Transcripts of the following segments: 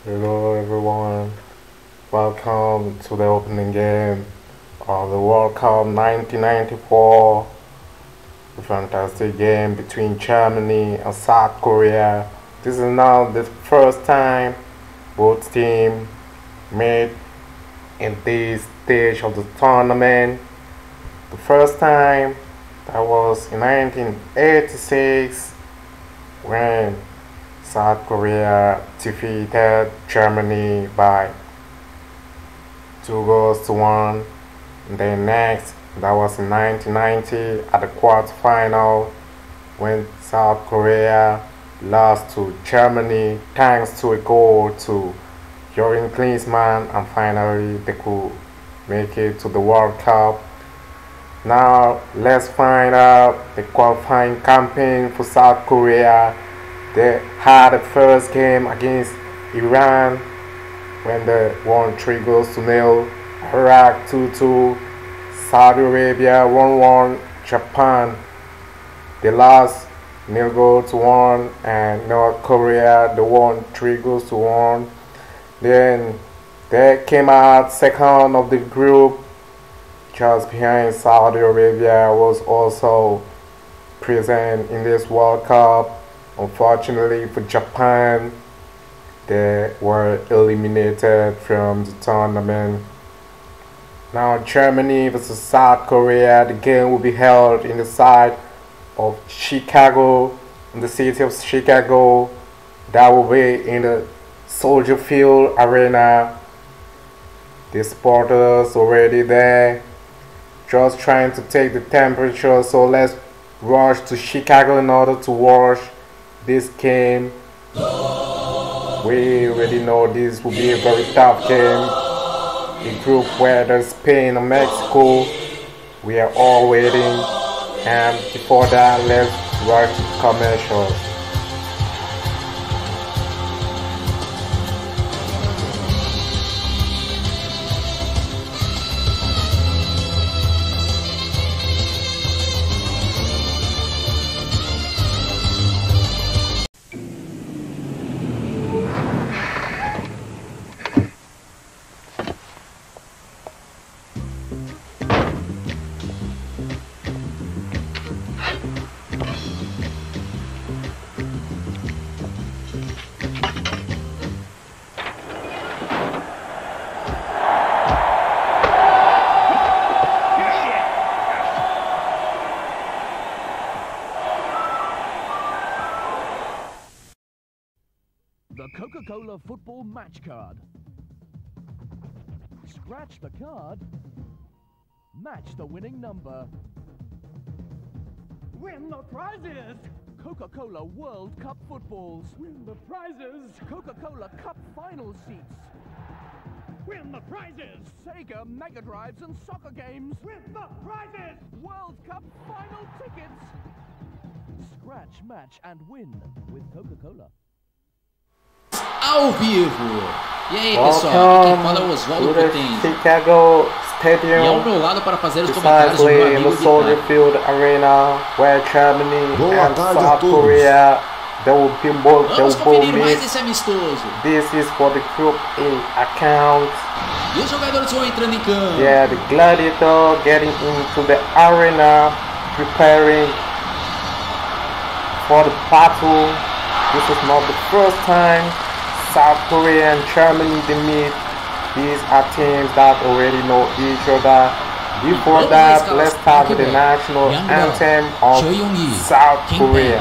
Hello everyone, welcome to the opening game of the World Cup 1994. A fantastic game between Germany and South Korea. This is now the first time both teams meet in this stage of the tournament. The first time that was in 1986 when South Korea defeated Germany by 2-1. And then next, that was in 1990 at the quarterfinal when South Korea lost to Germany thanks to a goal to Jürgen Klinsmann, and finally they could make it to the World Cup. Now let's find out the qualifying campaign for South Korea. They had the first game against Iran when they won 3-0, Iraq 2-2, Saudi Arabia 1-1, Japan they lost 0-1, and North Korea they won 3-1. Then they came out second of the group, just behind Saudi Arabia was also present in this World Cup. Unfortunately for Japan, they were eliminated from the tournament. Now Germany versus South Korea, the game will be held in the site of Chicago, in the city of Chicago. That will be in the Soldier Field Arena. The supporters already there, just trying to take the temperature. So let's rush to Chicago in order to watch this game. We already know this will be a very tough game. The group where there's Spain and Mexico, we are all waiting. And before that, let's rush to commercials. The Coca-Cola Football Match Card. Scratch the card. Match the winning number. Win the prizes! Coca-Cola World Cup footballs. Win the prizes! Coca-Cola Cup final seats. Win the prizes! Sega Mega Drives and soccer games. Win the prizes! World Cup final tickets. Scratch, match, and win with Coca-Cola. Ao vivo! E aí, pessoal, aqui quem fala é o Oswaldo Potente. Chicago Stadium. E ao meu lado para fazer os comentários do meu amigo the Soldier Vitor. Field Arena, where Germany Boa and tarde a South todos. Korea they will be both Vamos conferir mais esse amistoso. This is for the Group A account. E os jogadores vão entrando em campo. Yeah, the Gladiator getting into the arena, preparing for the battle. This is not the first time South Korea and Germany they meet. These are teams that already know each other. Before that, let's start with the national anthem of South Korea.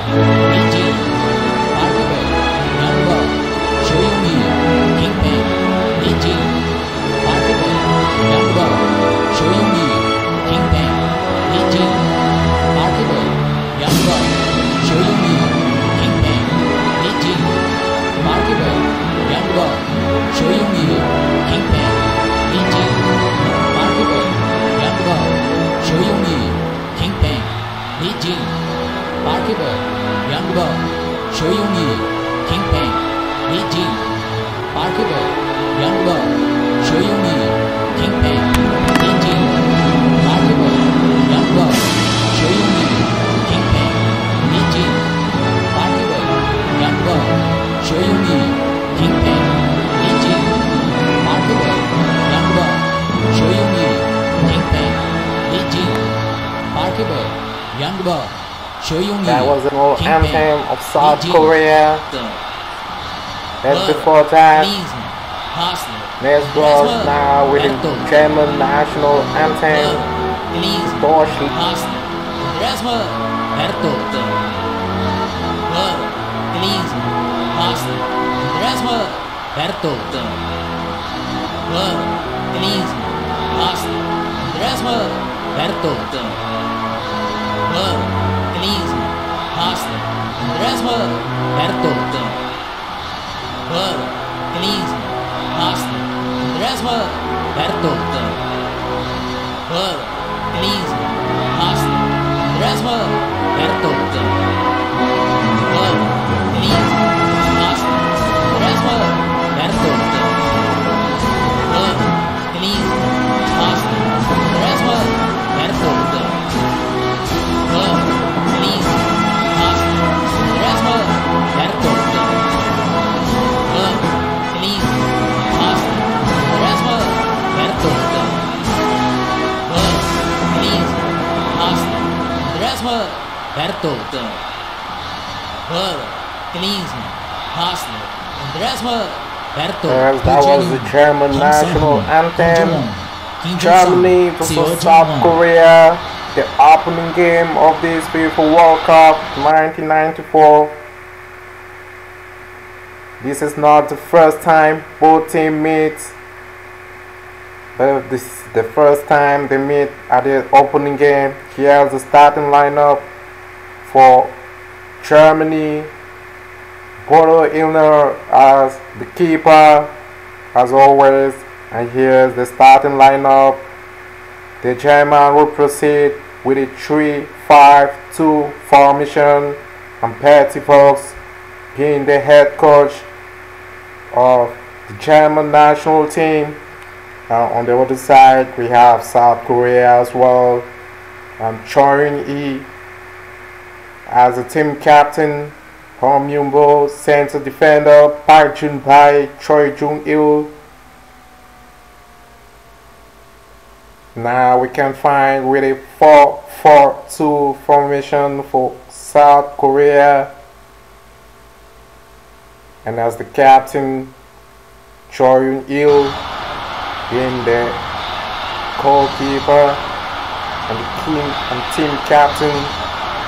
Jungbo, Choi Young-hee, That was an old Kim anthem Peng, of South Lee Jin, Korea. That's before that. Next was now with the German national anthem, Deutschland. Yes, that was the German national anthem. Germany versus South Korea, the opening game of this FIFA World Cup 1994. This is not the first time both teams meet, but this is the first time they meet at the opening game. Here's the starting lineup for Germany. Bodo Illner as the keeper, as always, and here's the starting lineup. The German will proceed with a 3-5-2 formation, and Petty Fox being the head coach of the German national team. On the other side, we have South Korea as well, and Choi Young-hee as the team captain. Hong Myung-bo, center defender, Park Jun-bai, Choi Jung-il. Now we can find with a 4-4-2 formation for South Korea. And as the captain, Choi Young-il being the goalkeeper and the team captain.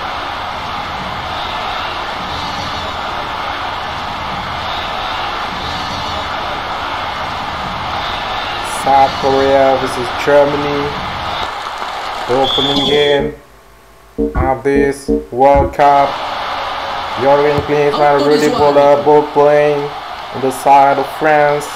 South Korea versus Germany, the opening game of this World Cup. Jurgen Klinsmann and Rudi Völler both playing on the side of France,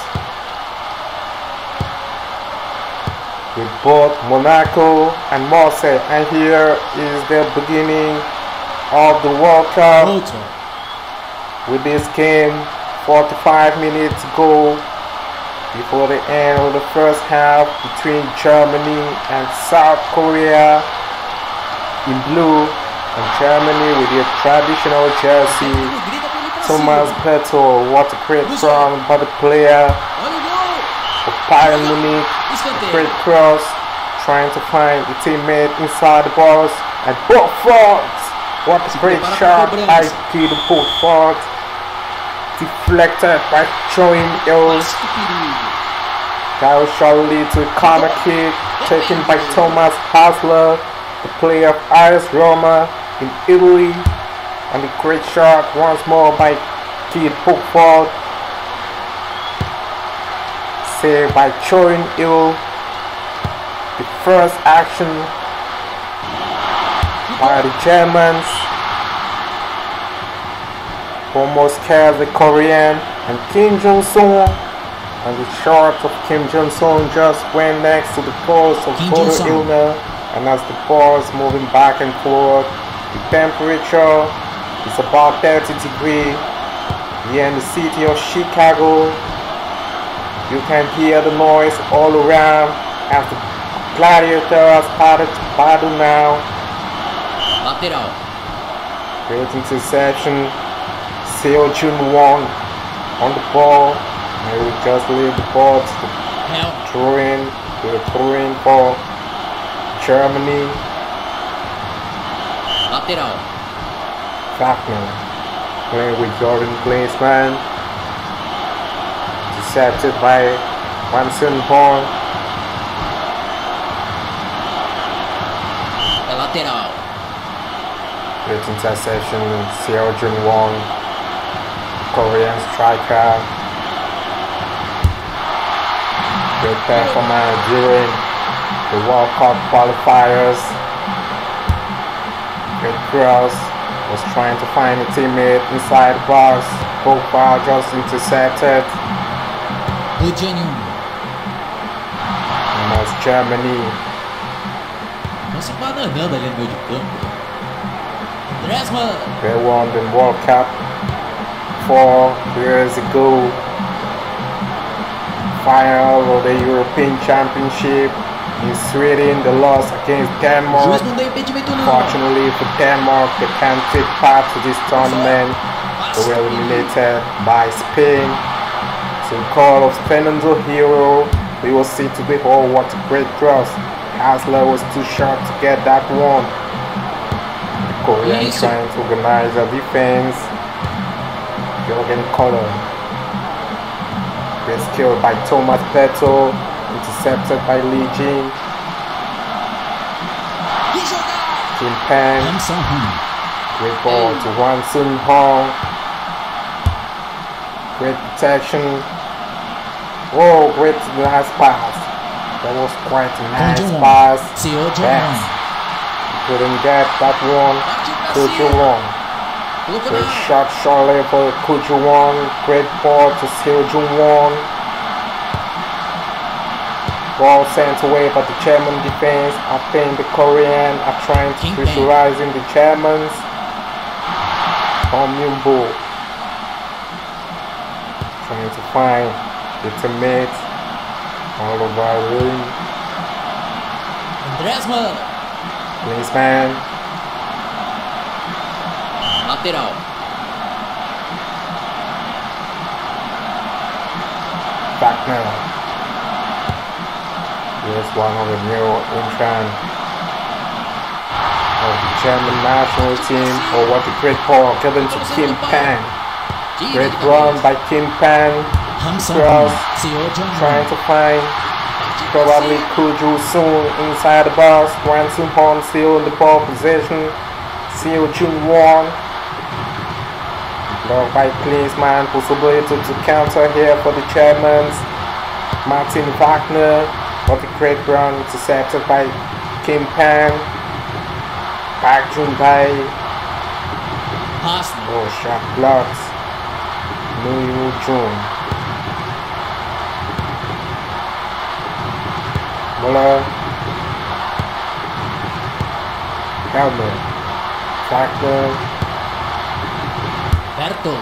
with both Monaco and Marseille. And here is the beginning of the World Cup with this game. 45 minutes to go before the end of the first half between Germany and South Korea in blue, and Germany with their traditional jersey. Thomas Petto, what a great run by the player of Bayern Munich. A great cross, trying to find the teammate inside the box, and Buffon, what a great shot by Peter Buffon. Deflected by Choi Young-il. That will surely lead to a corner kick taken by Thomas Hasler, the player of AS Roma in Italy. And a great shot once more by Keith Buffon. Saved by Choi Young-il. The first action by the Germans almost scared the Korean, and Kim Jong-sung, and the shot of Kim Jong-sung just went next to the post of Bodo Illner. And as the ball is moving back and forth, the temperature is about 30 degrees here in the city of Chicago. You can hear the noise all around as the Gladiator has started to battle now. Lateral. Great interception. Seo Jun-won on the ball, and we just leave the ball to the throw-in for Germany. Lateral. Wagner playing with Jordan Klinsmann. Intercepted by Wanson Horn. É lateral. Great interception, Seo Jun Won, Korean striker. Great performance during the World Cup qualifiers. Great cross, was trying to find a teammate inside the box. Pogba just intercepted. Rodinho. And that's Germany. Estão se bananando ali no meio de campo. Dresman. They won the World Cup 4 years ago. Final of the European Championship in Sweden, the loss against O Denmark. juiz não deu impedimento nenhum. Fortunately for Denmark, they can't take part to this tournament. They were eliminated by Spain. To the call of Fernando Hero, we will see to the oh, what a great cross. Hasler was too short to get that one. The Korean trying to organize a defense. Jürgen Kohler. Great skill by Thomas Petto. Intercepted by Lee Jin. Kim Pan. Great ball to Hwang Sun Hong. Great protection. Oh, great last pass. That was quite a nice pass. Yes. Couldn't get that one. Kuju Wong. Great shot shortly for Kuju Wong. Great ball to Seo Jun Won. Ball sent away by the German defense. I think the Korean are trying to pressurize the Germans. Hong Myung-bo trying to find the teammate. All over ring. Dresman. Klinsmann. Lateral. Wagner. Here's one of the new entrants of the German national team. Oh, what a great ball given to Kim Pan. Great run by Kim Pan. Cross, trying to find probably Kuju soon inside the box. Hwang Sun Hong still in the ball position. Seo Jun Won. Blocked by Klinsmann. Possibility to counter here for the Germans. Martin Wagner. What a great run, intercepted by Kim Pan. Park Jun Bae. Oh, sharp blocks. Moo Jun. Muller. Helmet. Wagner. Berto.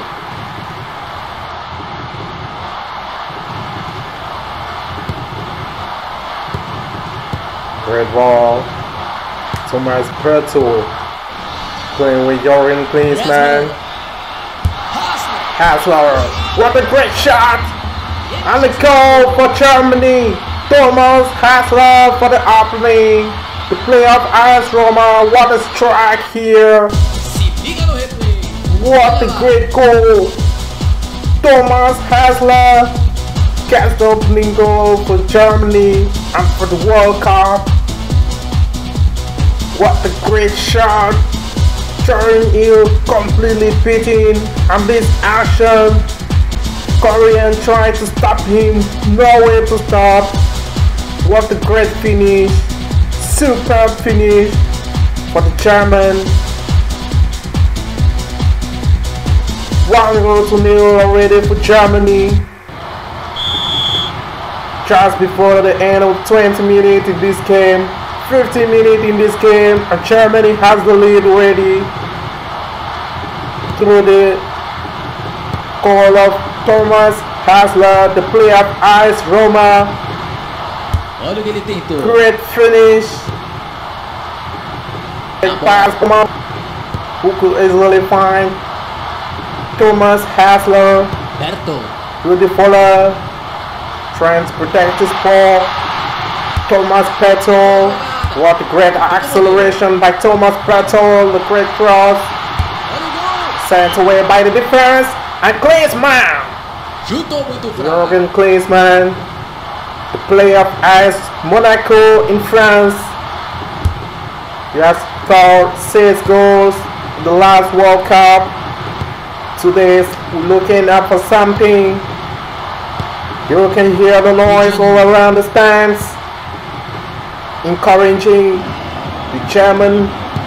Great ball. Thomas Berto playing with Jorgen Klinsmann. Hasler. What a great shot! And the goal for Germany. Thomas Hasler for the opening. The playoff AS Roma. What a strike here. What a great goal. Thomas Hasler gets the opening goal for Germany and for the World Cup. What a great shot. Jordan Hill completely beaten on this action. Korean tried to stop him. No way to stop. What a great finish. Superb finish for the German. 1-0 already for Germany. Just before the end of 20 minutes in this game, 15 minutes in this game, and Germany has the lead already through the goal of Thomas Hasler, the player of AS Roma. Olha o que ele tentou. Great finish. Pass who could easily find Thomas Hasler. Berto. Rudy Fuller trying to protect his ball. Thomas Petto. What a great acceleration by Thomas Berthold. The great cross. Sent away by the defense. And Klinsmann. Chutou muito fraco. Jürgen Klinsmann. The player of AS Monaco in France. He has scored 6 goals in the last World Cup. Today we're looking up for something. You can hear the noise all around the stands, encouraging the German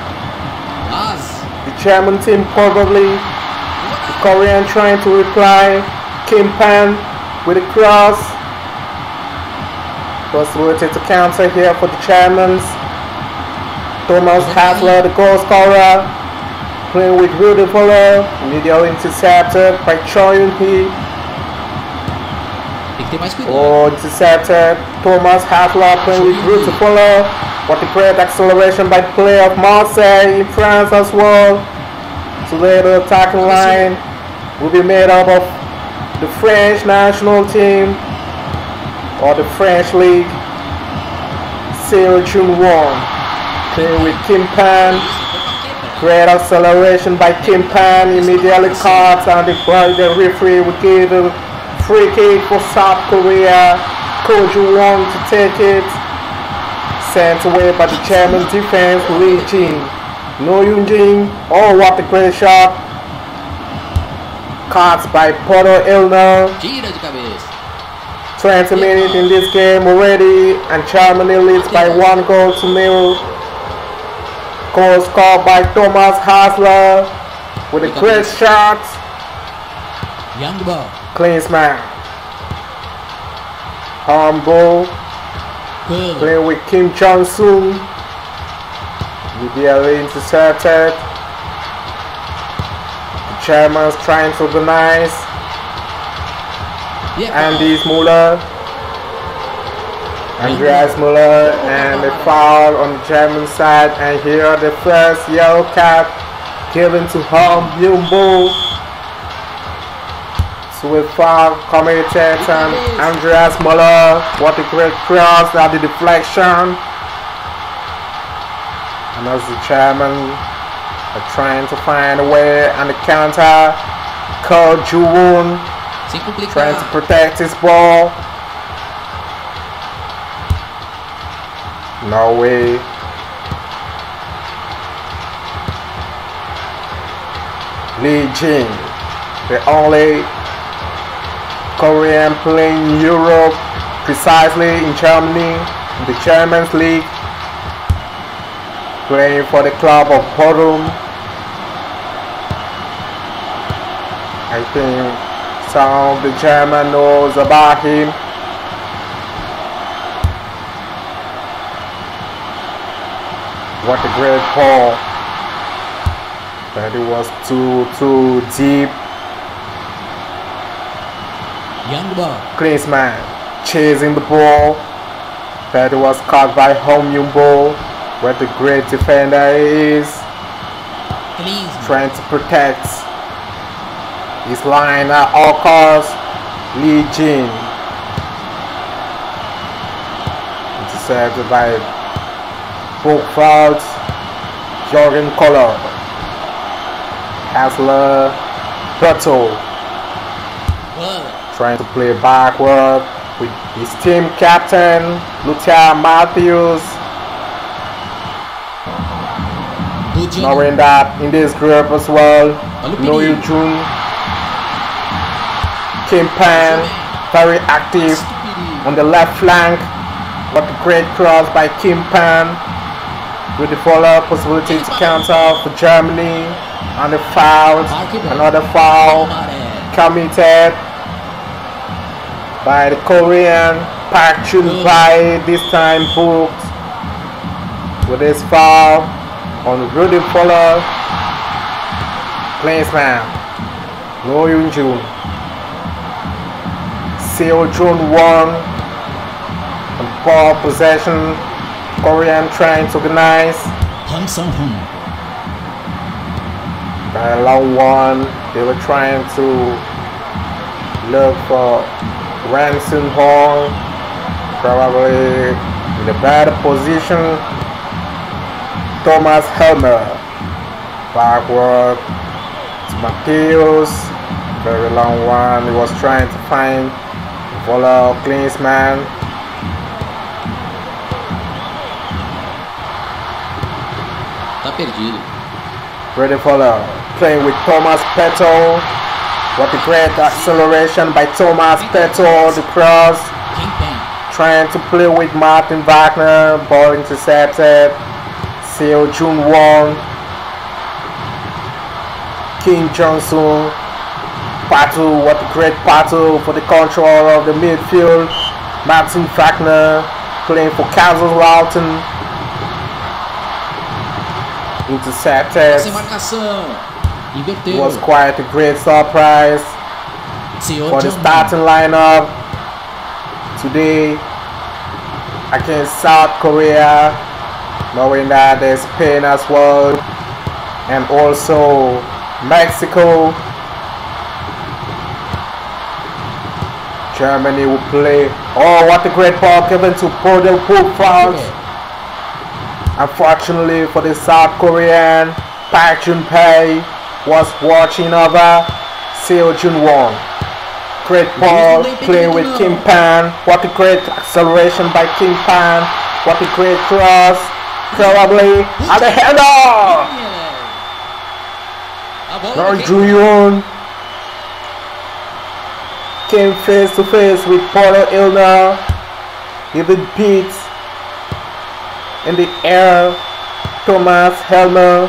team probably. The Korean trying to reply. Kim Pan with a cross. Possibility to counter here for the Germans. Thomas Hasler, the goal scorer, playing with Rudy Voller. Immediately intercepted by Choi Yun-hee. Tem que ter mais cuidado. Oh, intercepted. Thomas Hasler playing with Rudy Voller. What a great acceleration by the player of Marseille in France as well. Today the attacking line will be made up of the French national team or the French league. Seo Jun-won playing with Kim Pan. Great acceleration by Kim Pan. Immediately caught, and the referee will give a free kick for South Korea. Ko Ju-won to take it. Sent away by the German defense. Lee Jin. No Yoon-jin. Oh, what a great shot. Caught by Porto Ilner. Tira de cabeça. 20 minutes in this game already, and Germany leads by 1-0. Goal scored by Thomas Hasler with a great shot. Young ball. Klinsmann. Humble. Good. Playing with Kim Jong-soon. Immediately intercepted. The Germans trying to organize. Andy Müller. Andreas Müller, and a foul on the German side, and here the first yellow card given to Hong Myung-bo. So a foul committed on Andreas Müller. What a great cross at the deflection. And as the German are trying to find a way on the counter, Ko Ju-won trying to protect his ball. Norway. Lee Jin, the only Korean playing in Europe, precisely in Germany, in the Germans League, playing for the club of Bochum. I think some of the German knows about him. What a great ball. But it was too deep. Young ball. Klinsmann chasing the ball. But it was caught by Hong Myung-bo. What a great defender he is. Trying to protect his line at all costs. Lee Jin. Intercepted by Buchwald, Jürgen Koller, Hasler, Berthold, trying to play backward with his team captain, Lothar Matthäus, knowing that in this group as well, No Yoo-jun, Kim Pan, very active on the left flank. What a great cross by Kim Pan. With the follow-up possibility to counter for Germany, and the foul, another foul committed by the Korean Park Chun-bai, this time booked with this foul on Rudy Voller. Klinsmann, No Yoon-jun, Seo Jun-won on ball possession. Korean trying to organize. Hong Sang-hun. By a long one, they were trying to look for Ran Sun-hong, probably in a better position Thomas Helmer. Backward to Matthäus. Very long one. He was trying to find Voller Klinsmann. Tá perdido. Ready Voller playing with Thomas Petol. What a great acceleration by Thomas Petol. The cross. Kingpin. Trying to play with Martin Wagner. Ball intercepted. Seo Jun-won. Kim Jong-soo. Battle, what a great battle for the control of the midfield. Martin Wagner playing for Kaiserslautern. Intercepted. Sem marcação. It Inverteu. was quite a great surprise Senhor for the John. starting lineup today against South Korea, knowing that there's Spain as well and also Mexico. Germany will play. Oh, what a great ball given to Podel Pugfeld. Unfortunately for the South Korean, Park Jun-pei was watching over Seo Jun-won. Great ball playing with Kim Pan. What a great acceleration by Kim Pan. What a great cross. Probably at the header. A bola Now do Ju-yoon came face to face with Paolo Illner. He did beat in the air Thomas Helmer.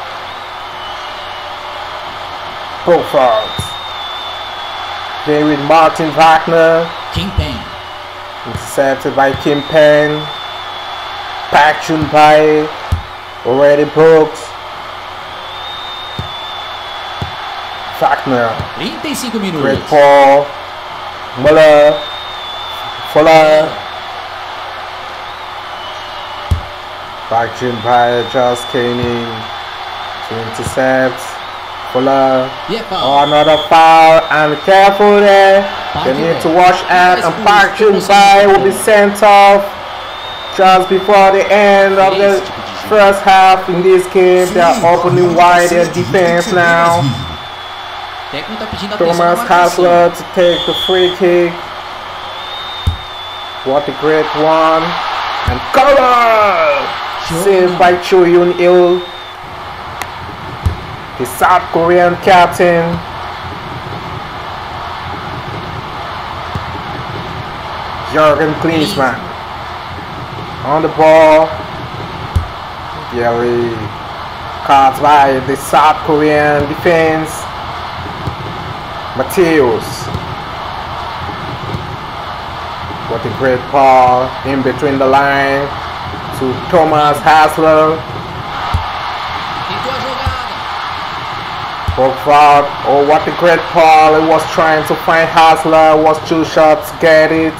Pugfeld. Playing with Martin Wagner. Kingpin. Intercepted by Kim Pan. Park Jun-pei already booked. Wagner. 35 Great minutos. ball. Muller. Fuller. Park Jun-pei just came in to intercept. Fuller. E é Oh, falta. another foul, and careful there. They need to watch out, and Park Jun-pei will be sent off just before the end of the first half in this game. They are opening wide their defense now. O técnico tá pedindo atenção na Thomas marcação. Hasler to take the free kick. What a great one. And goal! Saved by Cho Yoon-il, the South Korean captain. Jürgen Klinsmann on the ball. Barely caught by the South Korean defense. Matthäus. What a great ball in between the line to Thomas Hasler. Tentou a jogada. Pugfeld. Oh, what a great ball. He was trying to find Hasler. Was 2 shots, get it.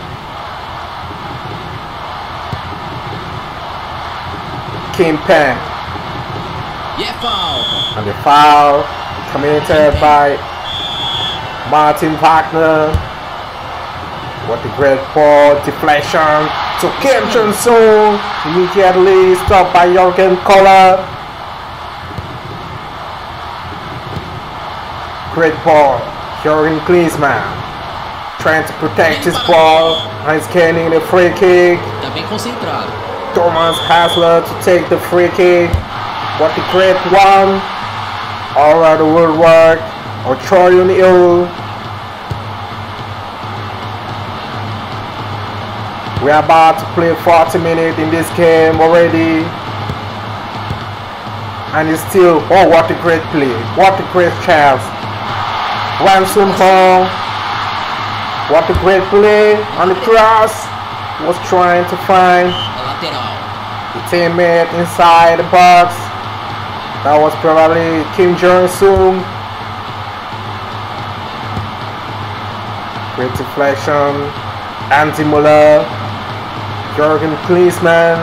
Kim Pan. E é falta. And the foul committed by Martin Wagner. What a great ball, deflection to Kim Jong-soo. Immediately stopped by Jürgen Kohler. Great ball, Jürgen Klinsmann trying to protect his ball and he's gaining the free kick. Tá bem concentrado. Thomas Hasler to take the free kick. What a great one. All right, the woodwork. Or Cho Yoon-il. We are about to play 40 minutes in this game already. And it's still, oh, what a great play. What a great chance. Wan Sun-hong. What a great play on the cross. Was trying to find A lateral. the teammate inside the box. That was probably Kim Jong-soo. Great deflection. Andy Muller. Jürgen Klinsmann.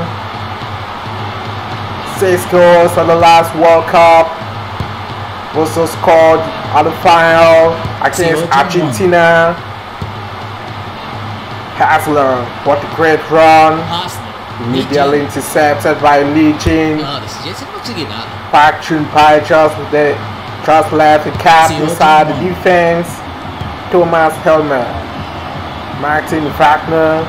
6 goals at the last World Cup. Also scored at the final against Argentina. Hasler, what a great run. Hasler. Immediately intercepted by Lee Jin. Não, desse jeito você não vai conseguir nada. Park Chun-pai just left the cap inside the defense. Thomas Helmer, Martin Wagner,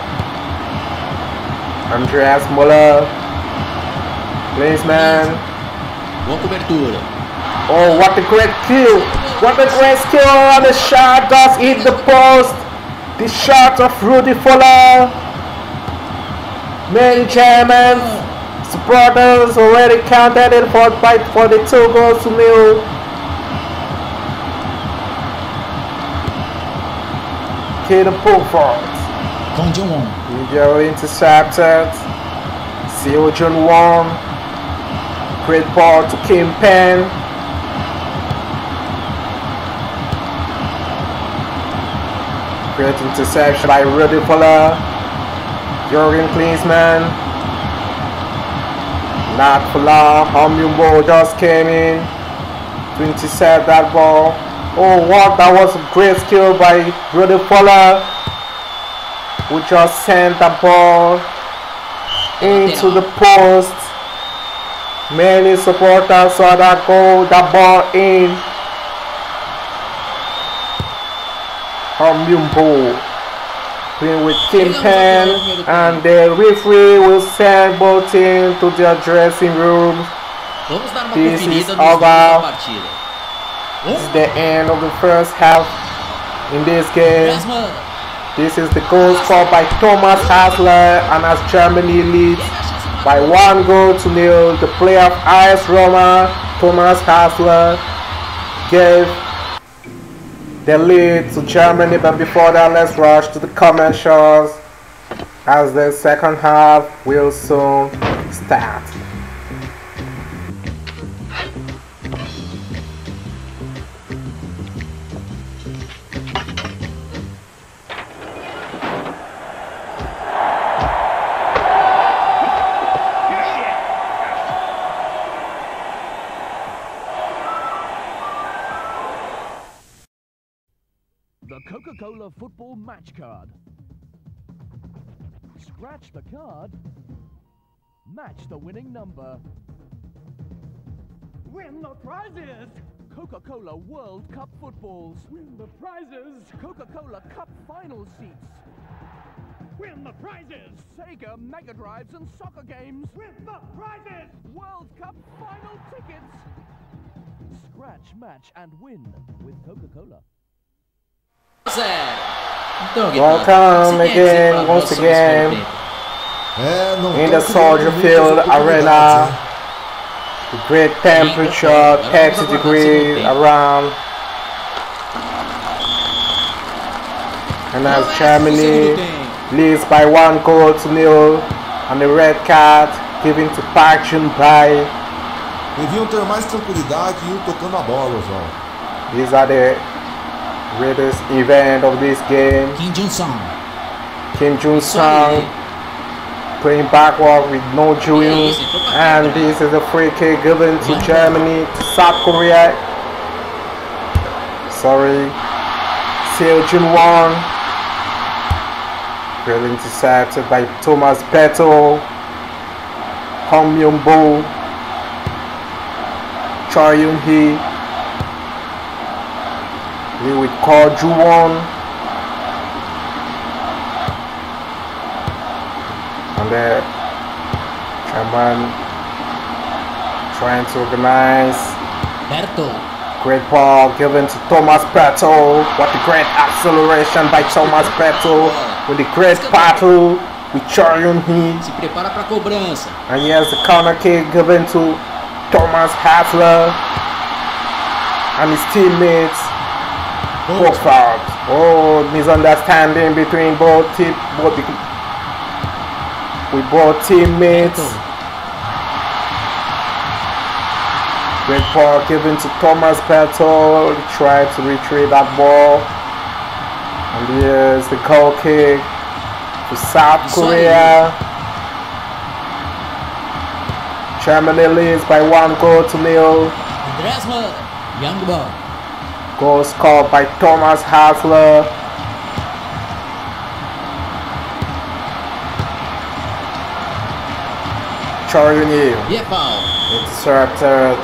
Andreas Muller, Klinsmann. Boa cobertura. Oh, what a great kill! What a great skill on the shot! Does hit the post. The shot of Rudy Fuller. Many German supporters already counted it for the 2 goals to nil. Caden Pulford. Kong Jung-won. Immediately intercepted. Seo Jun-won. Great ball to Kim Penn. Great interception by Rudy Fuller. Jürgen Klinsmann. Not Fuller. Hong Myung-bo just came in to intercept that ball. Oh, what? That was a great skill by Rudy Fuller, who just sent the ball into the post. Many supporters saw that goal, that ball in. Hong Myung-bo playing with Kim Penn, and the referee will send both teams to their dressing rooms. Vamos dar uma This conferida is nos gols da over. partida. This is the end of the first half in this game. Griezmann. This is the goal scored by Thomas Hasler, and as Germany leads by 1 goal to nil, the player of AS Roma, Thomas Hasler, gave the lead to Germany. But before that, let's rush to the commercials, as the second half will soon start. The Coca-Cola Football Match Card. Scratch the card. Match the winning number. Win the prizes! Coca-Cola World Cup footballs. Win the prizes! Coca-Cola Cup final seats. Win the prizes! Sega Mega Drives and soccer games. Win the prizes! World Cup final tickets. Scratch, match, and win with Coca-Cola. Então, Welcome again, once again, in the Soldier Field Arena. The great temperature, 30 degrees around. And as Germany leads by 1 goal to nil, and the red card given to Park Chun-pai. Deviam ter mais tranquilidade e ir tocando a bola, João. These are the greatest event of this game. Kim Jun-sung. Kim Jun-sung playing backward with No Ju-yoon, and this is a free kick given to Germany, to South Korea. Sorry, Seo Jun-won. Well intercepted by Thomas Beto. Hong Myung-bo, Choi Yoon-hee. Lee with Ko Ju-won. And the German trying to organize. Berto. Great ball given to Thomas Beto. What a great acceleration by Thomas Beto. With the great battle with Choi Yoon-hee. Se prepara para a cobrança. And here's the corner kick given to Thomas Hasler and his teammates. Both out. Oh, misunderstanding between both teammates. Great ball given to Thomas Beto. He tried to retrieve that ball. And here's the goal kick to South Korea. Germany leads by 1 goal to nil. Griezmann. Young ball. Goal scored by Thomas Hasler. Chorioni E é pau. intercepted.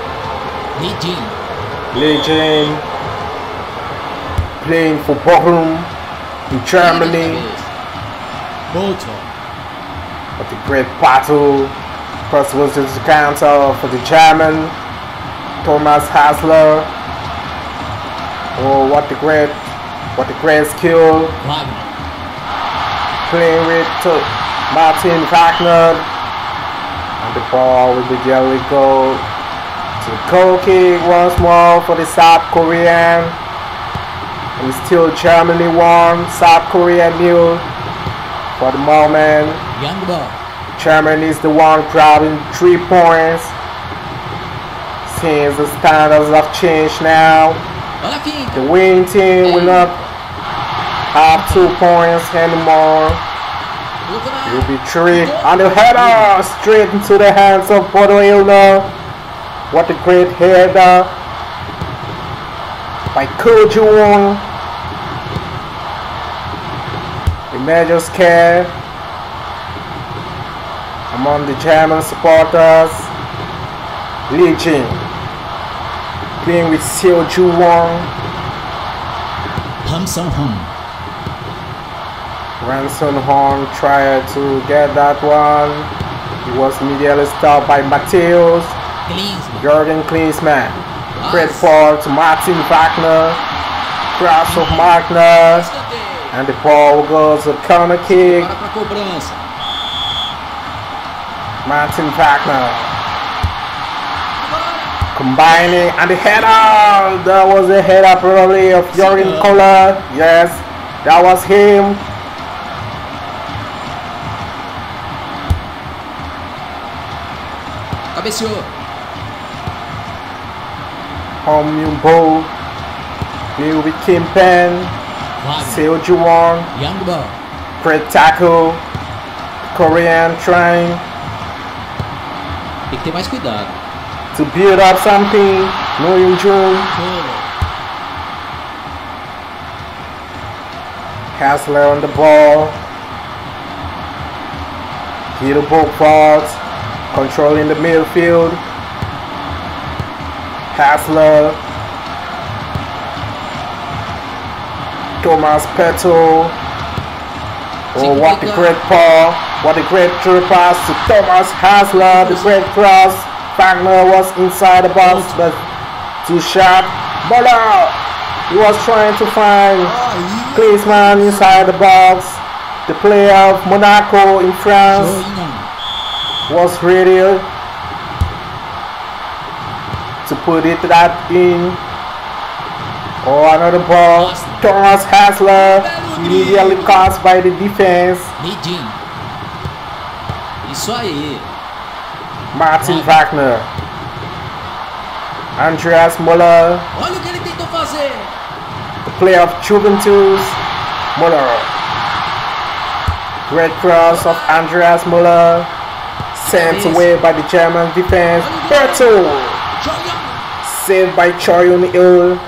Lee Jin. Playing for Bochum in Germany. Bolton. What a great battle. First was the counter for the German. Thomas Hasler. Oh, what a great skill. Wagner. Playing with Martin Wagner. And the ball will immediately go to the goal kick once more for the South Korean. And still Germany 1, South Korea 0 for the moment. Young ball. Germany is the one grabbing 3 points. Since the standards have changed now, Olha a finta. the winning team will not have 2 points anymore. Colocou na It will área. be 3 and the header straight into the hands of Bodo Illner. What a great header by Ko Ju-won. A major scare among the German supporters. Lee Jin playing with Seo Ju-won. Ham Sung-hun. Ranson Horn tried to get that one. He was immediately stopped by Matthäus. Klinsmann. Jürgen Klinsmann. Great ball to Martin Wagner. Cross of Wagner. Escanteio. And the ball goes to corner kick. Para pra cobrança. Martin Wagner combining and the header. That was a header probably of Jürgen Kohler. Yes, that was him. Cabeceou. Hong Myung-bo. Liu with Kim Pen. Wagner. Seo Ju-won. Young ball. Great tackle. Korean trying Tem que ter mais cuidado. to build up something. No Yoon-jun. Kohler. Hasler on the ball. Guido Burgford controlling the midfield. Hasler. Thomas Petto. Oh, what a great ball. What a great through pass to Thomas Hasler. The great cross. Wagner was inside the box, but too sharp. Muller. He was trying to find Aí, Klinsmann inside the box. The player of Monaco in France Joinham. was ready to put it that in. Oh, another ball. Thomas Hasler immediately caught by the defense. Lee Jin. Isso aí. Martin Wagner. Andreas Muller, Olha o que ele tentou fazer. the player of Juventus. Muller. Great cross of Andreas Muller. Sent away by the German defense. Berto. Joinham. Saved by Choi Yun-il.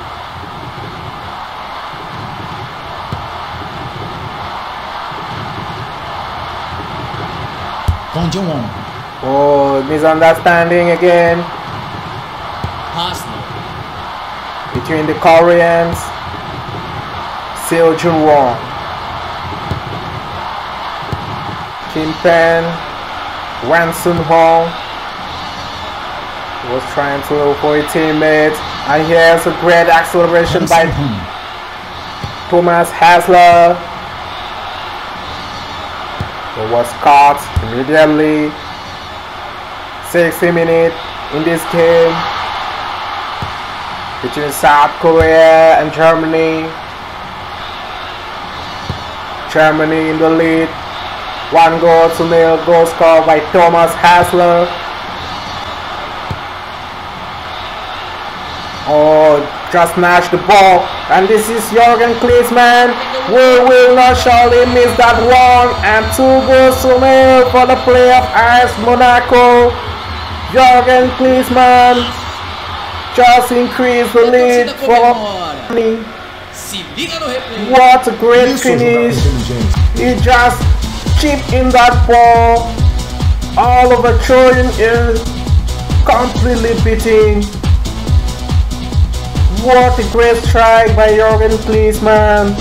Bong Joon-won. Oh, misunderstanding again Hasler. between the Koreans. Seo Jun-won. Kim Pen. Wan Sun-hong was trying to look for a teammate. And here's a great acceleration by Thomas Hasler. It was caught immediately. 60 minutes in this game between South Korea and Germany. Germany in the lead. 1-0 goal scored by Thomas Hasler. Oh, just snatched the ball, and this is Jürgen Klinsmann. We will not surely miss that one, and 2-0 for the player of AS Monaco. Jürgen Klinsmann just increased the lead Torcida for comemora. me. Se liga no replay. What a great isso é jogar com finish! inteligência. He just chipped in that ball Oliver Trojan is completely beating. What a great strike by Jürgen Klinsmann.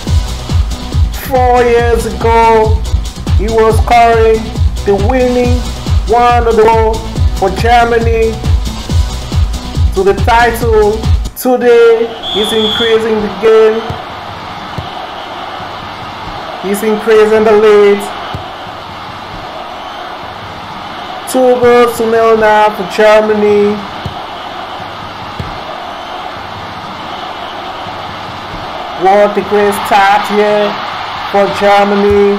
4 years ago, he was scoring the winning 1-0 for Germany to the title. Today, he's increasing the game. He's increasing the lead. 2-0 now for Germany. What a great start here for Germany.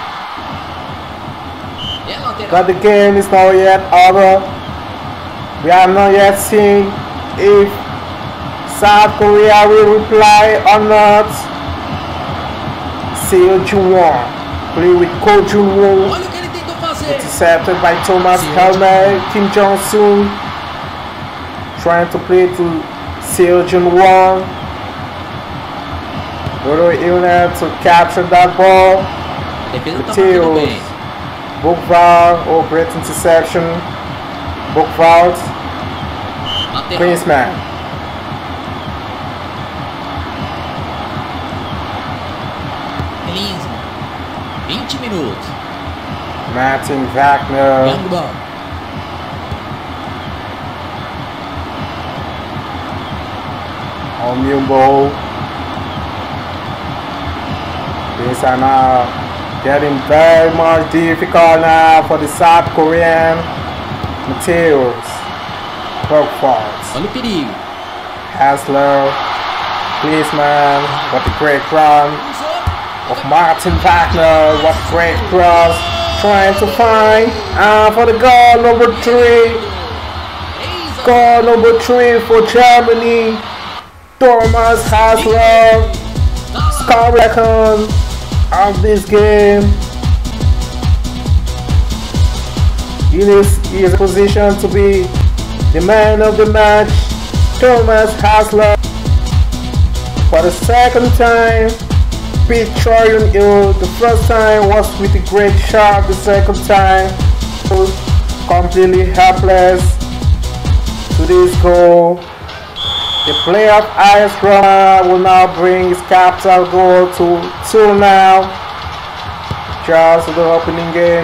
But the game is not yet over. We have not yet seen if South Korea will reply or not. Seo Jung-won play with Ko Jun-woo. Olha o que ele tentou fazer. Intercepted by Thomas Helmer. Kim Jong-sun trying to play to Seo Jun-won. Bruno Ilner to capture that ball. A defesa tá batendo Matheus bem. Buchwald, oh great interception. Buchwald, Lateral. Klinsmann. Klinsmann. 20 minutos. Martin Wagner. Young ball. On Mumbo. Things are now getting very much difficult now for the South Korean. Matheus Buchwald, Olha o perigo. Hasler, Klinsmann, what a great run of Martin Wagner, what a great cross, trying to find for the goal number 3. Goal number 3 for Germany. Thomas Hasler score record of this game. He is in a position to be the man of the match. Thomas Hasler for the second time beat Choi Yun-il. The first time was with a great shot. The second time was completely helpless to this goal. The player of AS Roma will now bring his capital goal to 2 now. Just the opening game.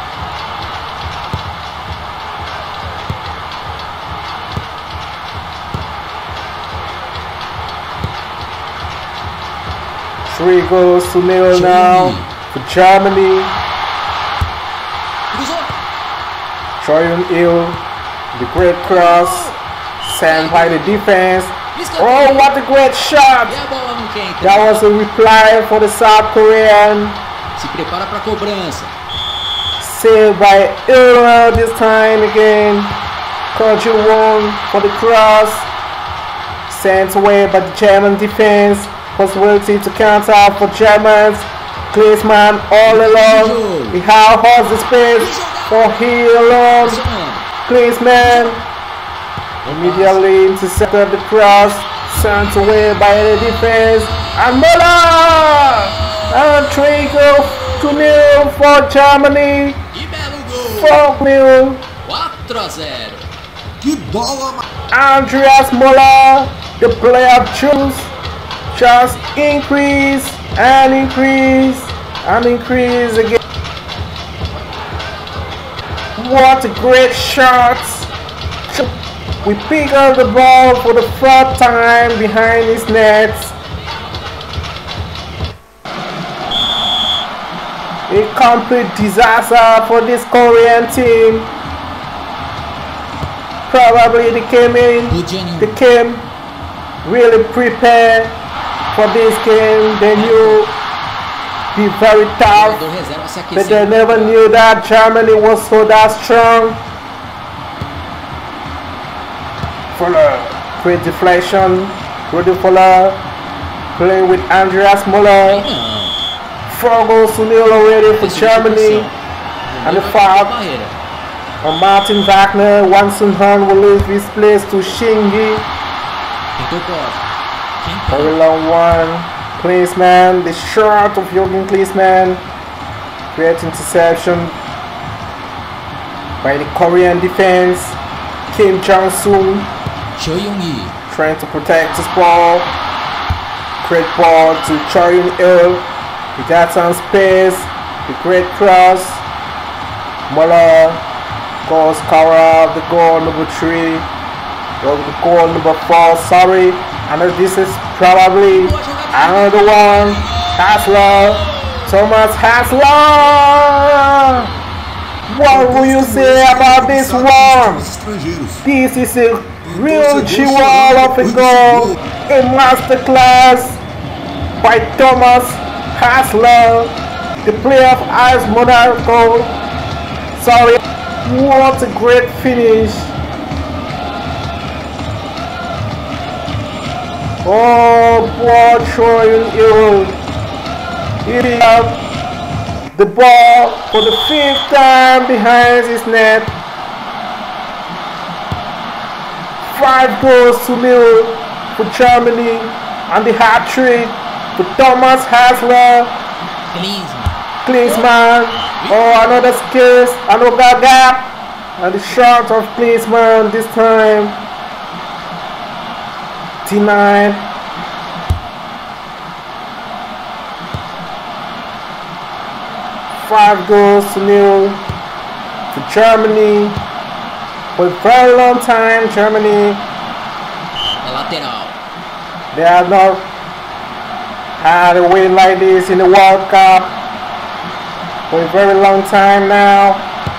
Three goals to nil now for Germany. Cruzou. Choi Yun-il, the great cross sent by the defense. Oh, what a great shot! E a bola não quer entrar. That was a reply for the South Korean. Se prepara para a cobrança. Saved by Ilner this time again. Ko Jun-won for the cross. Sent away by the German defense. Possibility to counter for Germans. Klinsmann all alone. He has the space for he alone. Klinsmann immediately intercepted the cross. Sent away by the defense. And Müller! And 3-0 for Germany. Que belo gol. 4-0. 4-0. Que bola! Andreas Müller, the player of choice, just increase and increase and increase again. What a great shot! We pick up the ball for the 4th time behind his net. A complete disaster for this Korean team. Probably they came really prepared for this game. They knew be very tough, Jogador reserva se but they aquecendo. never knew that Germany was so that strong. Fuller, great deflection. Rudy Fuller playing with Andreas Müller. Não. 4-0 already for Germany. And the foul Barreira. on Martin Wagner. Wang Sun-han will leave his place to Shingi. Tentou o corte. Very long one. Klinsmann, the shot of Jürgen Klinsmann. Great interception. by the Korean defense. Kim Jong-sung Cho Young-hee. trying to protect his ball. Great ball to Choi Yoon-il. He got some space. The great cross. Muller goes cover up the goal number 3. Goes the goal number 4. Sorry. And this is probably another one. Hasler. Thomas Hasler. What will you say about this one? Estrangeiros. This is a real jewel of a goal. A masterclass by Thomas Hasler, the player of AS Monaco. Sorry, what a great finish. Oh, poor Choi Yoon-il. He have the ball for the 5th time behind his net. 5-0 for Germany, and the hat-trick for Thomas Hasler. Klinsmann. Oh, another skills, another gap, and the shot of Klinsmann this time. Denied. Five goals to nil for Germany. For a very long time, Germany, É lateral. they have not had a win like this in the World Cup for a very long time now.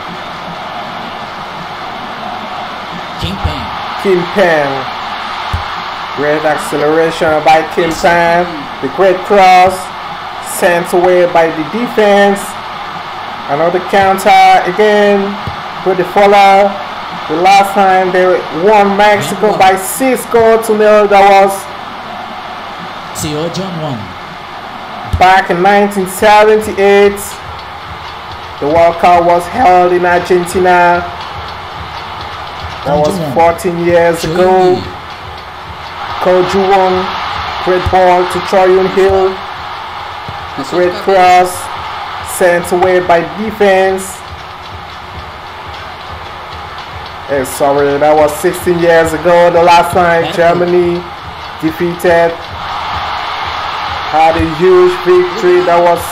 Kim Pen. Kim Pen. Great acceleration by Kim Pen. The great cross sent away by the defense. Another counter again with the follow. The last time they won Mexico by 6-0. That was Seo Jong-won. back in 1978. The World Cup was held in Argentina. That was 14 years Cho ago. Young-hee. Ko Ju-won, great ball to Choi Yoon-il. Great cross sent away by defense. Sorry, that was 16 years ago. The last time Germany defeated, had a huge victory. That was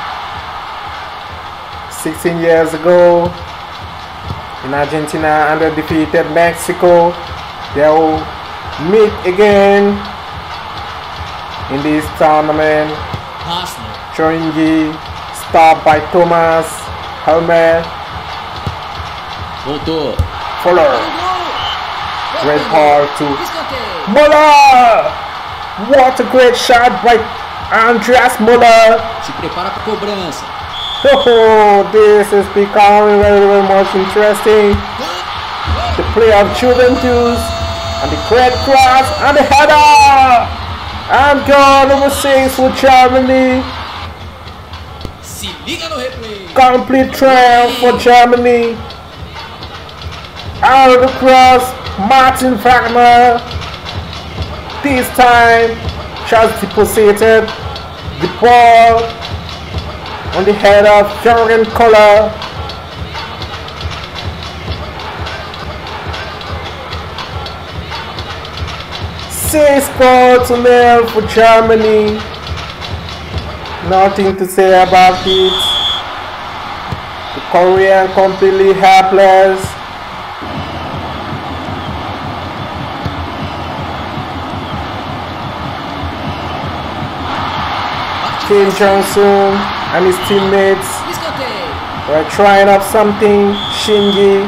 16 years ago in Argentina, and they defeated Mexico. They will meet again in this tournament. Hasler. Choi Yoon-hee, stopped by Thomas Helmer. Voltou. Fuller, great ball to Escanteio. Muller. What a great shot by Andreas Muller. Se prepara para cobrança. Oh, this is becoming very, very much interesting. The play of Juventus and the great cross and the header. And goal number 6 for Germany. Se liga no replay. Complete triumph for Germany. Out of the cross, Martin Wagner. This time, just deposited the ball on the head of Jürgen Kohler. Six goals to nil for Germany. Nothing to say about it. The Korean completely helpless. Kim Jong-sung and his teammates Escanteio. were trying up something. Shingi.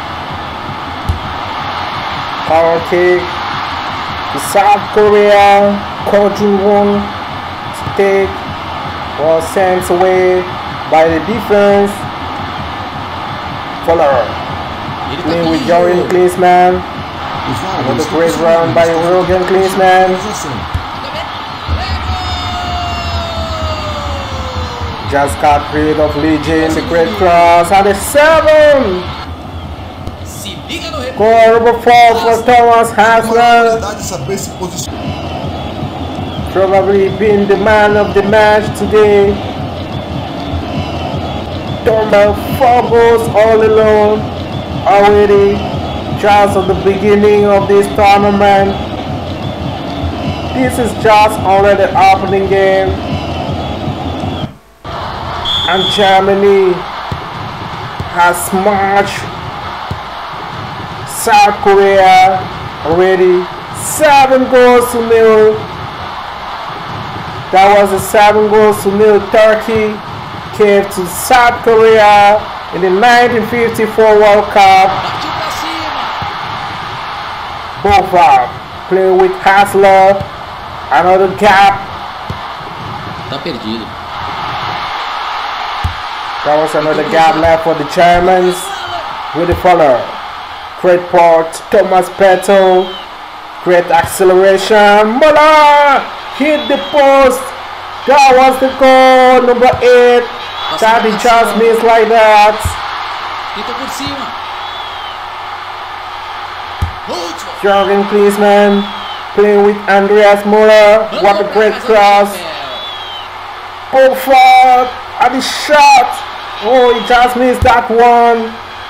Power kick. The South Korea. Ko Ju-won take was sent away by the defense. Fuller. Ele tá Playing with com Jürgen jogo. Klinsmann. Os vários Another que great conseguiram run by Jürgen Klinsmann. finalização. Just got rid of Lee Jin, the great cross, and a 7! Se liga no replay. Goal number 4 for Thomas Uma Hasler, qualidade de saber se posicionar. probably being the man of the match today. Thomas 4 goals all alone. already, just at the beginning of this tournament. This is just only the opening game. And Germany has smashed South Korea already 7-0. That was a 7-0 Turkey gave to South Korea in the 1954 World Cup. Partiu pra cima. Bofa play with Hassler. Another gap. Tá perdido. That was another gap left for the Germans. With the follower. Great port, Thomas Pettel. Great acceleration. Muller hit the post. That was the goal. Number 8. That he just missed like that. Fica por cima. Último. Jürgen Klinsmann playing with Andreas Muller. What a great cross. Buffon at the shot. Oh, he just missed that one.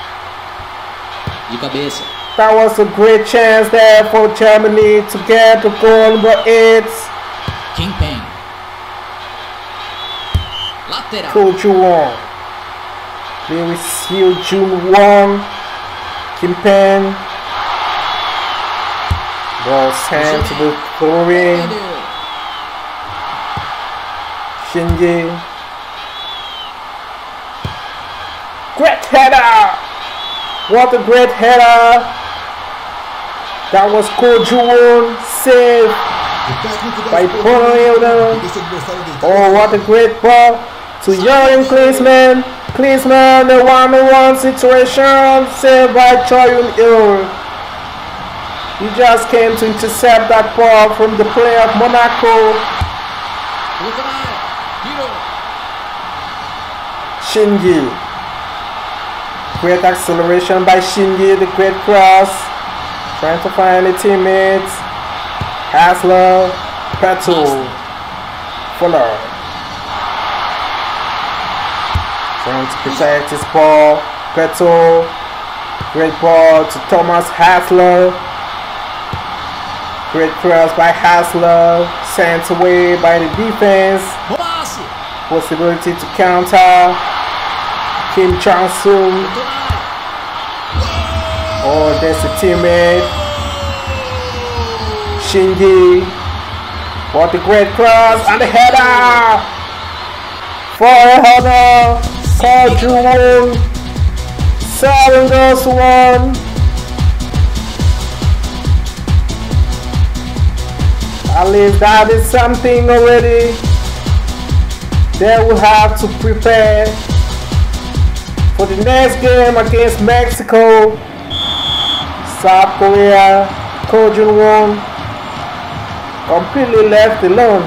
De cabeça. That was a great chance there for Germany to get the goal number 8. Kimpembe. Lateral. Ko Ju-won. Playing with Seo Jun-won. Kimpembe. Ball sent to the throwing. Shinji. Great header! What a great header! That was Ko Ju-won, saved by Pono. Oh, what a great ball to Jürgen Klinsmann. Klinsmann, a 1-on-1 situation, saved by Choi Yun-il. He just came to intercept that ball from the player of Monaco. Shinji. Great acceleration by Shinji, the great cross. Trying to find the teammates. Hassler, Pettel, Fuller. Trying to protect his ball. Pettel. Great ball to Thomas Hassler. Great cross by Hassler. Sent away by the defense. Possibility to counter. Kim Chang-sung. Oh, there's a teammate. Shinji. What a great cross and the header. For a header. Ko Ju-won. 7-1. At least that is something already. They will have to prepare for the next game against Mexico. South Korea, Ko Ju-won completely left alone.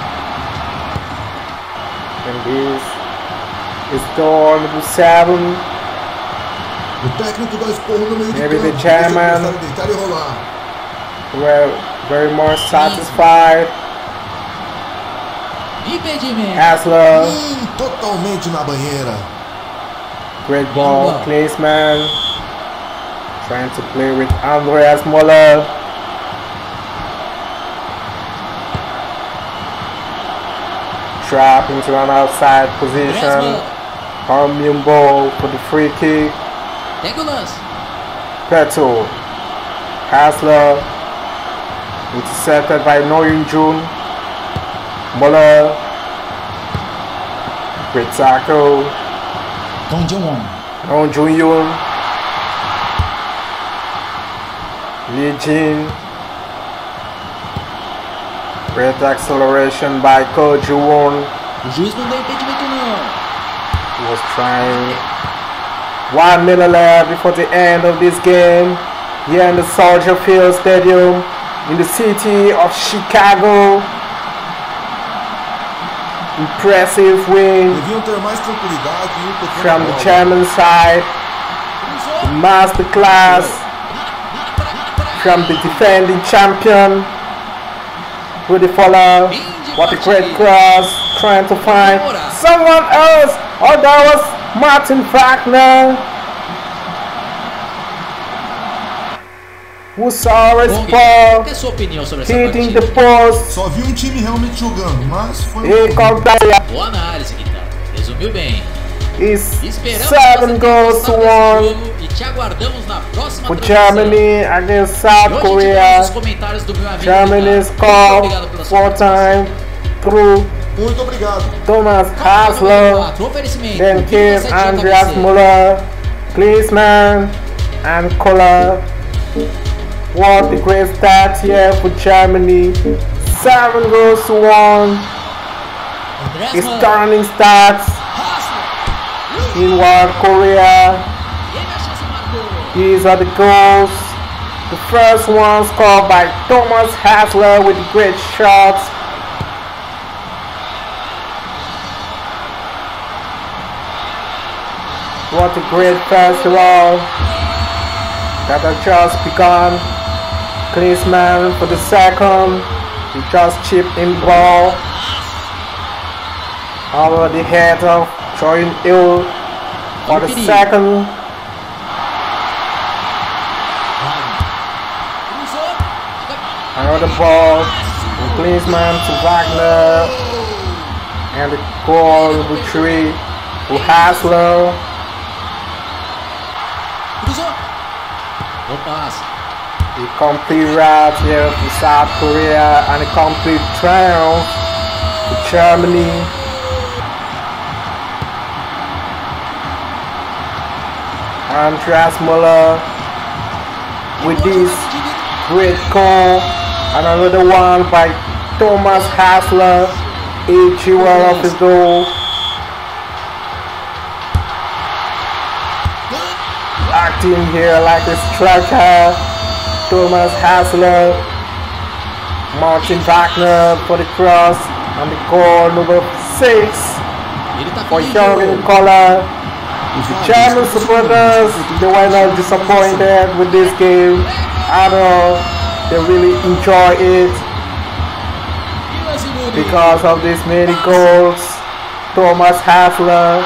And this is door number 7. O técnico dá esporro no meio de Maybe the campo, chairman deixa o adversário deitar e rolar. were very more satisfied. Impedimento. Hassler, Totalmente na banheira. great ball, Klinsmann trying to play with Andreas Muller. Trap into an outside position. Hong Myung-bo for the free kick. Pega o lance. Pettel, Hassler, intercepted by No Yoon-jun. Muller, great tackle. Tom Jong-won. Hong Jun-yoon, Lee Jin, great acceleration by Ko Ju-won. O juiz não deu impedimento não. He was trying. 1 minute left before the end of this game here in the Soldier Field Stadium in the city of Chicago. Impressive win Deviam ter mais tranquilidade e tocando a from the bola. German side. Masterclass from the defending champion. Rudy Fuller. What a great cross. Trying to find someone else. Oh, that was Martin Wagner. who saw a Bom, ball qual é a sua opinião sobre essa hitting partida? the post. Só vi um time realmente jogando, mas foi He completed Boa análise, Guitarra. Resumiu bem. is Esperamos 7 goals to 1 jogo e te aguardamos na próxima for transmissão. Germany against E South hoje Korea. tivemos os comentários do meu amigo Germany Guitarra. Muito scored obrigado pela sua 4 participação. times through muito obrigado. Thomas Copa Hasler. 94, oferecimento. Then came 27 Andreas JVC. Müller, Klinsmann, and Koller. What a great start here for Germany. 7 goals to 1. Andreas It's Müller. stunning starts Hasler. in World Korea. E ele a chance marcou. These are the goals. The first one scored by Thomas Hasler with great shots. What a great festival that has just begun. Klinsmann for the second. He just chipped in ball over the head of Jordan Hill for the second. Cruzou. Another ball from Klinsmann to Wagner. And the goal number 3 to Hasler. Cruzou. Bom passe. A complete rout here for South Korea and a complete triumph for Germany. Andreas Müller with this great goal, and another one by Thomas Hasler, a jewel of his goal. Acting here like a striker, Thomas Hasler, Martin Wagner for the cross, and the goal number 6 Ele tá for com Jürgen Koller. The German supporters, they were not disappointed with this game at all. They really enjoy it because of these many goals. Thomas Hasler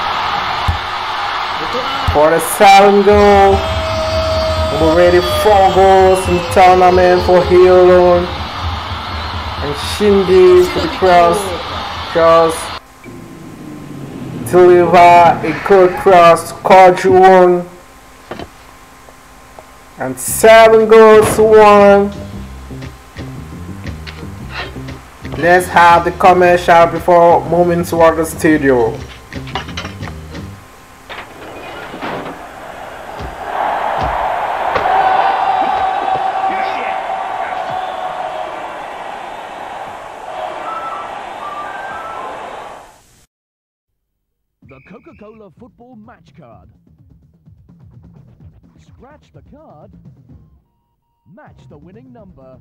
for the 7th goal. Already 4 goals in tournament for he alone. And Shinji for the cross. Just deliver a good cross to Kojuwon. And 7 goals to 1. Let's have the commercial before moving toward the studio. The Coca-Cola Football Match Card. Scratch the card. Match the winning number.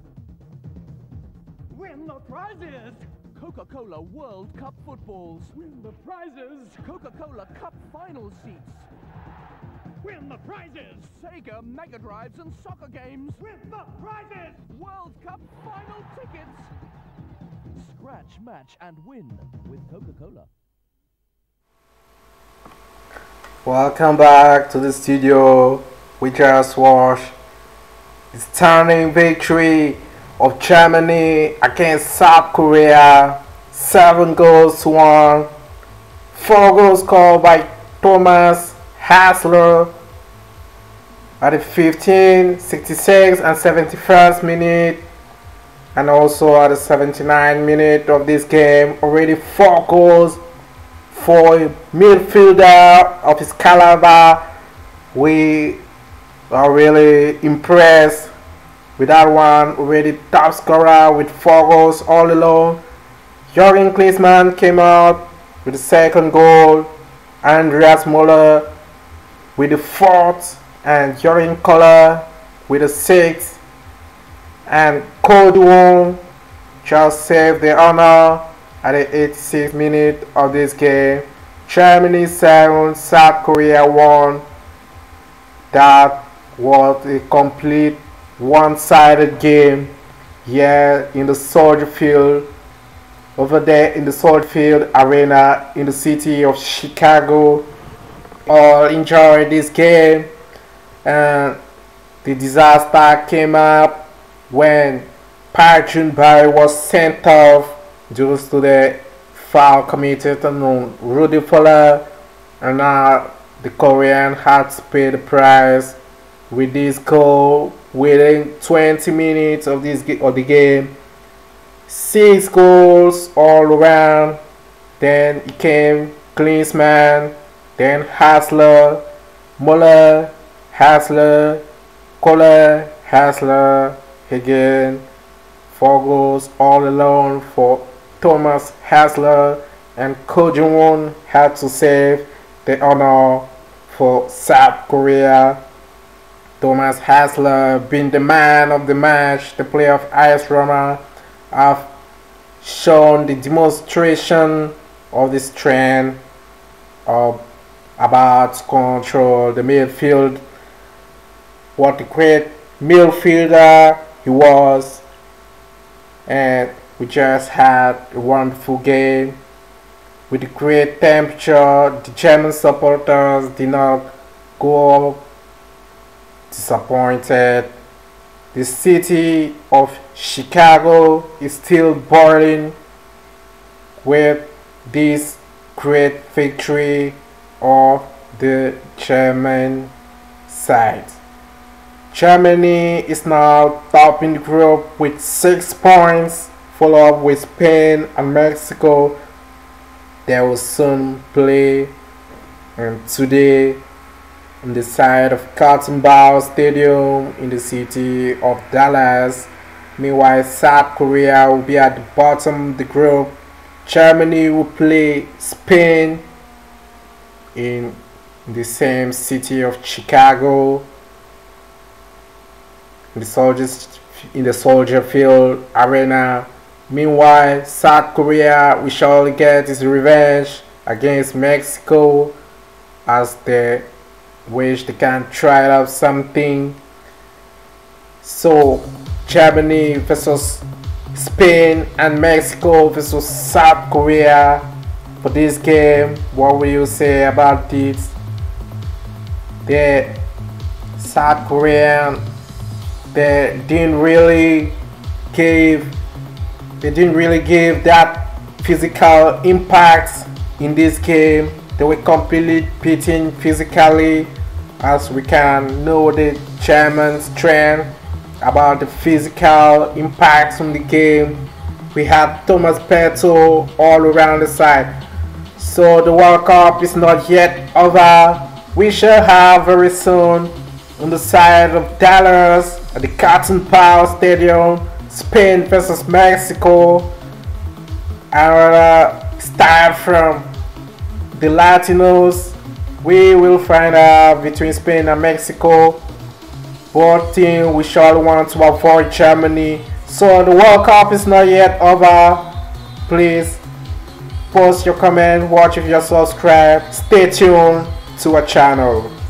Win the prizes! Coca-Cola World Cup footballs. Win the prizes! Coca-Cola Cup final seats. Win the prizes! Sega Mega Drives and soccer games. Win the prizes! World Cup final tickets. Scratch, match, and win with Coca-Cola. Welcome back to the studio. We just watched the stunning victory of Germany against South Korea. 7 goals to 1. 4 goals scored by Thomas Hasler at the 15th, 66th, and 71st minute, and also at the 79th minute of this game. Already 4 goals for a midfielder of his caliber. We are really impressed with that one. Already top scorer with 4 goals all alone. Jürgen Klinsmann came out with the 2nd goal. Andreas Müller with the 4th, and Jürgen Koller with the 6th. And Kojuwon just saved the honor at the 86th minute of this game. Germany 7, South Korea 1. That was a complete one-sided game here in the Soldier Field, over there in the Soldier Field Arena in the city of Chicago. All enjoyed this game, and The disaster came up when Park Barry was sent off due to the foul committed on Rudy Fuller, and now the Korean had to pay the price with this goal within 20 minutes of the game. 6 goals all around. Then it came Klinsmann, then Hassler, Muller, Hassler, Kohler, Hassler again. 4 goals all alone for Thomas Hassler, and Ko Jung-won had to save the honor for South Korea. Thomas Hassler being the man of the match, the player of AS Roma, have shown the demonstration of the strength of about control the midfield. What a great midfielder he was, and we just had a wonderful game with a great temperature. The German supporters did not go disappointed. The city of Chicago is still boiling with this great victory of the German side. Germany is now top in the group with 6 points, followed up with Spain and Mexico. They will soon play today on the side of Cotton Bowl Stadium in the city of Dallas. Meanwhile, South Korea will be at the bottom of the group. Germany will play Spain in the same city of Chicago, in the Soldier Field Arena. Meanwhile, South Korea will surely get its revenge against Mexico, as they wish they can try out something. So Germany versus Spain and Mexico versus South Korea for this game. What will you say about this? The South Korean, they didn't really give that physical impact in this game. They were completely beaten physically, as we can know the German strength about the physical impact from the game. We had Thomas Petto all around the side. So the World Cup is not yet over. We shall have very soon on the side of Dallas at the Cotton Bowl Stadium, Spain versus Mexico. And start from the Latinos. We will find out between Spain and Mexico. Both teams we surely want to avoid Germany. So the World Cup is not yet over. Please post your comment, watch if you're subscribed. Stay tuned to our channel.